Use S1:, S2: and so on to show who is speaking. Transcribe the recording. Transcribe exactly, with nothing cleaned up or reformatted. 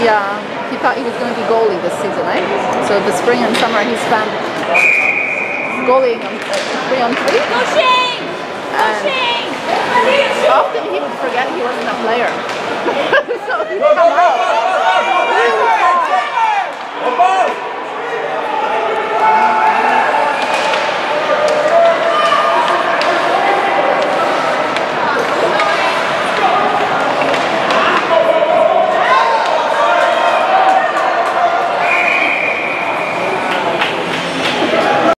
S1: he uh, he thought he was going to be goalie this season, right? So the spring and summer he spent goalieing on uh, three on three.
S2: Go Shane! Go
S1: And
S2: Shane!
S1: often he would forget he wasn't a player. So he'd come out.